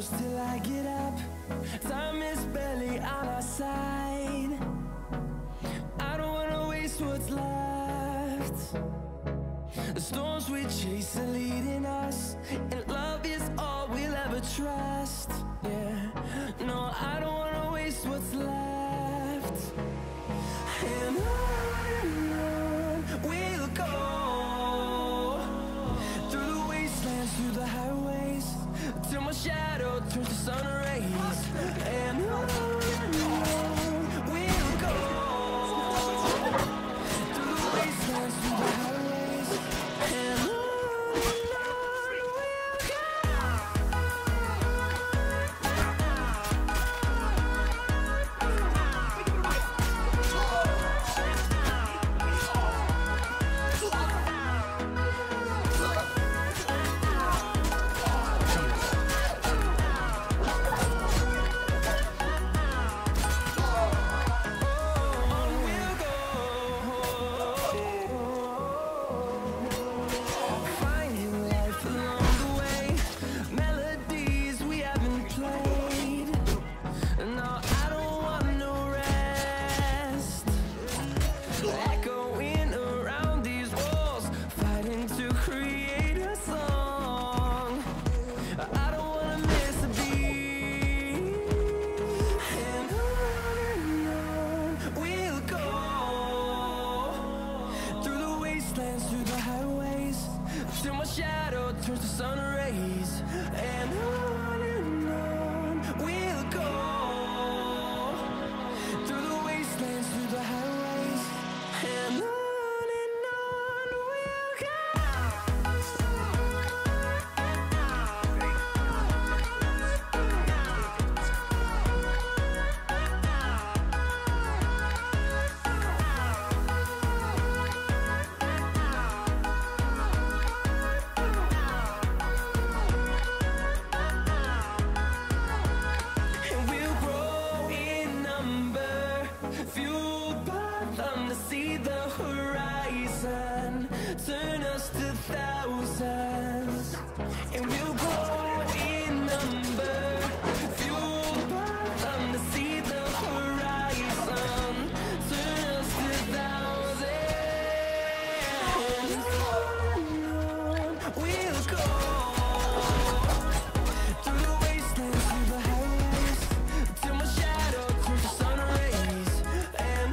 close till I get up. Time is barely on our side. I don't wanna waste what's left. The storms we chase are leading us, and love is all we'll ever trust. Yeah, no, I don't wanna waste what's left. And on we'll go, through the wastelands, through the highways, till my shadow turns to sun rays. And on we'll go, through the wastelands, through the highways, and on we'll go. Through the highways, till my shadow turns to sun rays. And on we'll go, through the wastelands, through the highways, and on we'll go. See the horizon turn us to thousands, and we'll grow in number, fueled by them to see the horizon turn us to thousands. We'll go through the wastelands, through the highways, till my shadow turns to sun rays. And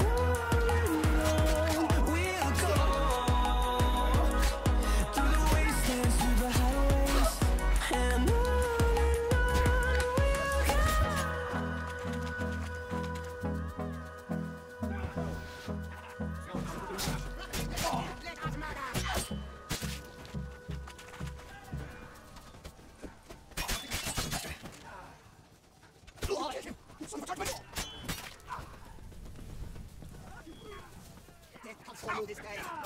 Follow this guy.